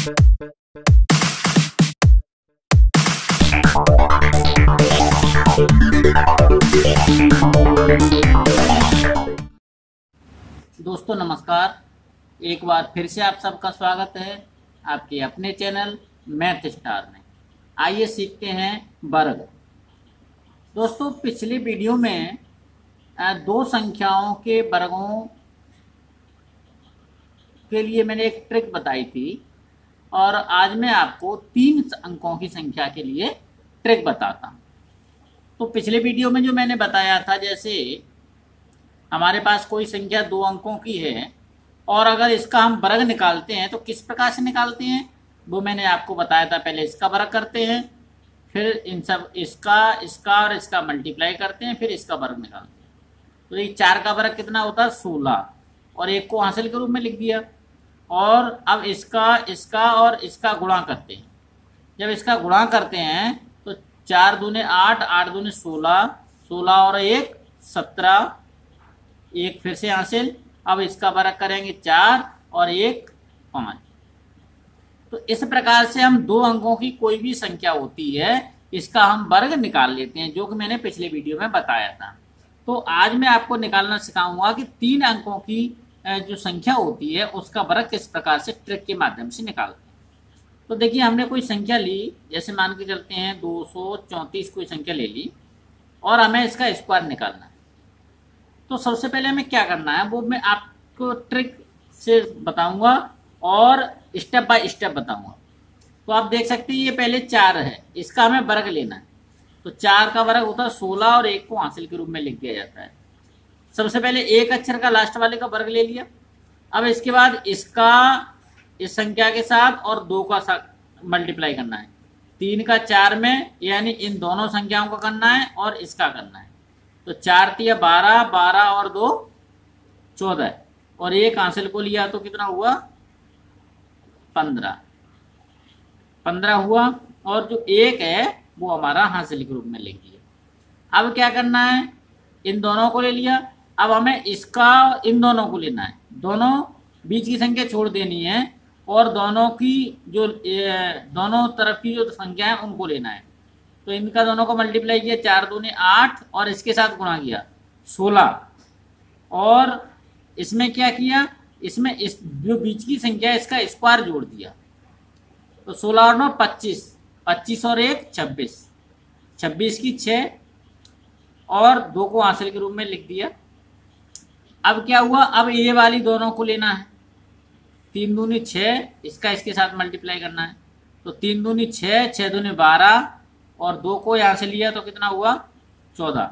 दोस्तों नमस्कार, एक बार फिर से आप सबका स्वागत है आपके अपने चैनल मैथ स्टार में। आइए सीखते हैं वर्ग। दोस्तों पिछली वीडियो में दो संख्याओं के वर्गों के लिए मैंने एक ट्रिक बताई थी और आज मैं आपको 3 अंकों की संख्या के लिए ट्रिक बताता हूँ। तो पिछले वीडियो में जो मैंने बताया था, जैसे हमारे पास कोई संख्या 2 अंकों की है और अगर इसका हम वर्ग निकालते हैं तो किस प्रकार से निकालते हैं वो मैंने आपको बताया था। पहले इसका वर्ग करते हैं, फिर इन सब इसका और इसका मल्टीप्लाई करते हैं, फिर इसका वर्ग निकालते हैं। तो ये 4 का वर्ग कितना होता है 16 और 1 को हासिल के रूप में लिख दिया। और अब इसका और इसका गुणा करते हैं। जब इसका गुणा करते हैं तो 4 दूने 8, 8 दूने 16, 16 और 1 17, 1 फिर से हासिल। अब इसका वर्ग करेंगे 4 और 1 5। तो इस प्रकार से हम 2 अंकों की कोई भी संख्या होती है इसका हम वर्ग निकाल लेते हैं, जो कि मैंने पिछले वीडियो में बताया था। तो आज मैं आपको निकालना सिखाऊंगा कि 3 अंकों की जो संख्या होती है उसका वर्ग किस प्रकार से ट्रिक के माध्यम से निकालते हैं। तो देखिए, हमने कोई संख्या ली, जैसे मान के चलते हैं 234 कोई संख्या ले ली और हमें इसका स्क्वायर निकालना है। तो सबसे पहले हमें क्या करना है वो मैं आपको ट्रिक से बताऊंगा और स्टेप बाय स्टेप बताऊंगा। तो आप देख सकते हैं ये पहले 4 है, इसका हमें वर्ग लेना है। तो 4 का वर्ग होता है 16 और 1 को हासिल के रूप में लिख दिया जाता है। सबसे पहले एक अक्षर का लास्ट वाले का वर्ग ले लिया। अब इसके बाद इसका इस संख्या के साथ और 2 का साथ मल्टीप्लाई करना है। 3 का 4 में, यानी इन दोनों संख्याओं का करना है और इसका करना है। तो 4 तिया 12, 12 और 2 14 और 1 हासिल को लिया तो कितना हुआ 15 हुआ। और जो 1 है वो हमारा हासिल के रूप में लिख दिया। अब क्या करना है, इन दोनों को ले लिया। अब हमें इसका इन दोनों को लेना है, दोनों बीच की संख्या छोड़ देनी है और दोनों की जो दोनों तरफ की जो संख्या है उनको लेना है। तो इनका दोनों को मल्टीप्लाई किया, 4 दूने 8 और इसके साथ गुणा किया 16 और इसमें क्या किया, इसमें इस जो बीच की संख्या है इसका स्क्वायर जोड़ दिया। तो 16 और 9 25, 25 और 1 26, 26 की 6 और 2 को हासिल के रूप में लिख दिया। अब क्या हुआ, अब ये वाली दोनों को लेना है। 3 दूनी 6, इसका इसके साथ मल्टीप्लाई करना है। तो 3 दूनी 6, 6 दूनी 12 और 2 को यहाँ से लिया तो कितना हुआ 14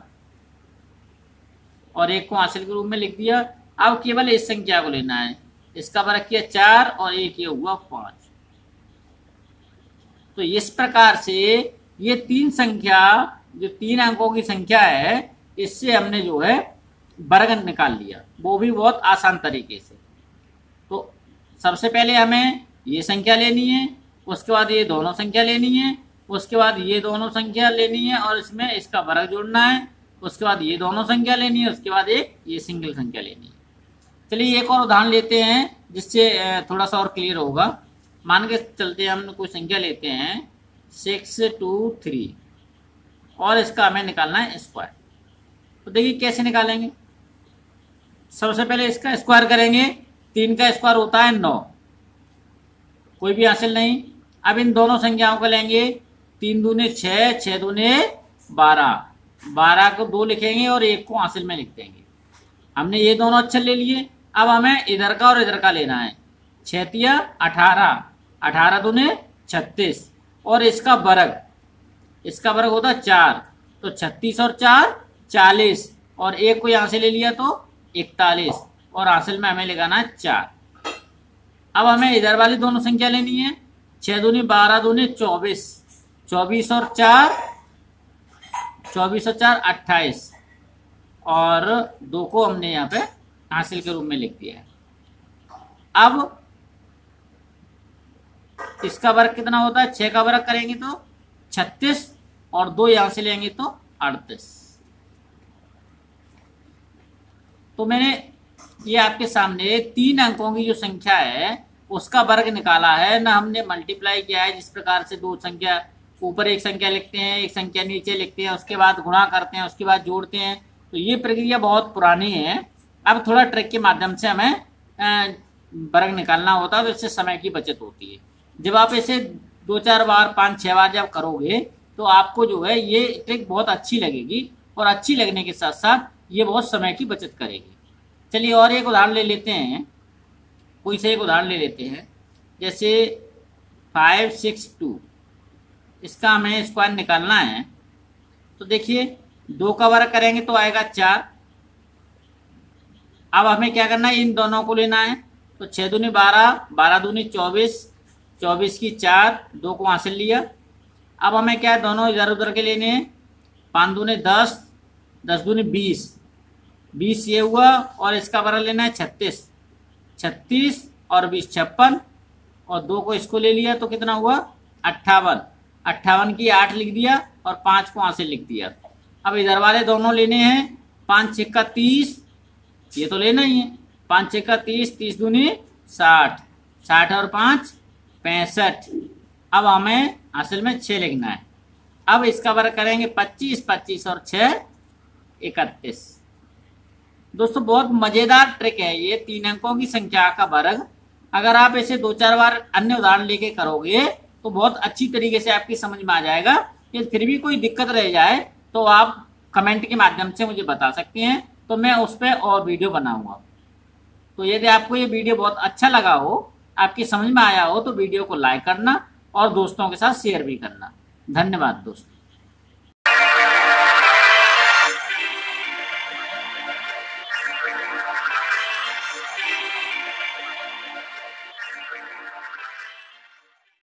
और 1 को हासिल के रूप में लिख दिया। अब केवल इस संख्या को लेना है, इसका वर्ग किया 4 और 1 ये हुआ 5। तो इस प्रकार से ये 3 संख्या जो 3 अंकों की संख्या है इससे हमने जो है वर्ग निकाल लिया, वो भी बहुत आसान तरीके से। तो सबसे पहले हमें ये संख्या लेनी है, उसके बाद ये दोनों संख्या लेनी है, उसके बाद ये दोनों संख्या लेनी है और इसमें इसका वर्ग जोड़ना है, उसके बाद ये दोनों संख्या लेनी है, उसके बाद एक ये सिंगल संख्या लेनी है। चलिए एक और उदाहरण लेते हैं जिससे थोड़ा सा और क्लियर होगा। मान के चलते हैं हम कोई संख्या लेते हैं 623 और इसका हमें निकालना है स्क्वायर। तो देखिए कैसे निकालेंगे। सबसे पहले इसका स्क्वायर करेंगे। 3 का स्क्वायर होता है 9, कोई भी हासिल नहीं। अब इन दोनों संख्याओं को लेंगे, 3 दूने 6, 6 दूने 12, 12 को 2 लिखेंगे और 1 को हासिल में लिख देंगे। हमने ये दोनों अक्षर ले लिए। अब हमें इधर का और इधर का लेना है। 6 तिया 18, 18 दूने 36 और इसका वर्ग होता है 4। तो 36 और 4 40 और 1 को यहाँ से ले लिया तो 41 और हासिल में हमें लगाना है 4। अब हमें इधर वाली दोनों संख्या लेनी है। 6 दूनी 12 दूनी 24, 24 और 4 28 और 2 को हमने यहाँ पे हासिल के रूप में लिख दिया है। अब इसका वर्ग कितना होता है, 6 का वर्ग करेंगे तो 36 और 2 यहां से लेंगे तो 38। तो मैंने ये आपके सामने 3 अंकों की जो संख्या है उसका वर्ग निकाला है, ना हमने मल्टीप्लाई किया है जिस प्रकार से दो संख्या ऊपर एक संख्या लिखते हैं, एक संख्या नीचे लिखते हैं, उसके बाद गुणा करते हैं, उसके बाद जोड़ते हैं। तो ये प्रक्रिया बहुत पुरानी है। अब थोड़ा ट्रिक के माध्यम से हमें वर्ग निकालना होता है, तो इससे समय की बचत होती है। जब आप इसे 2-4 बार 5-6 बार जब करोगे तो आपको जो है ये ट्रिक बहुत अच्छी लगेगी, और अच्छी लगने के साथ साथ ये बहुत समय की बचत करेगी। चलिए और एक उदाहरण ले लेते हैं, कोई से एक उदाहरण ले लेते हैं। जैसे 562, इसका हमें स्क्वायर निकालना है। तो देखिए 2 का वर्ग करेंगे तो आएगा 4। अब हमें क्या करना है, इन दोनों को लेना है। तो 6 दूनी 12, 12 दूनी 24, 24 की 4, 2 को वहाँ से लिया। अब हमें क्या है, दोनों इधर उधर के लेने हैं। 5 दूनी 10, 10 दूनी 20, 20 ये हुआ, और इसका वर्ग लेना है 36, 36 और 20 56, और 2 को इसको ले लिया तो कितना हुआ 58, 58 की 8 लिख दिया, और 5 को वहाँ से लिख दिया। अब इधर वाले दोनों लेने हैं। 5 6 का 30, ये तो लेना ही है। 5 6 का 30, 30 दूनी 60, 60 और 5 65। अब हमें असल में 6 लिखना है। अब इसका वर्ग करेंगे 25, 25 और 6 31। दोस्तों बहुत मजेदार ट्रिक है ये 3 अंकों की संख्या का वर्ग। अगर आप इसे 2-4 बार अन्य उदाहरण लेके करोगे तो बहुत अच्छी तरीके से आपकी समझ में आ जाएगा। कि फिर भी कोई दिक्कत रह जाए तो आप कमेंट के माध्यम से मुझे बता सकते हैं, तो मैं उस पर और वीडियो बनाऊंगा। तो यदि आपको ये वीडियो बहुत अच्छा लगा हो, आपकी समझ में आया हो, तो वीडियो को लाइक करना और दोस्तों के साथ शेयर भी करना। धन्यवाद दोस्तों।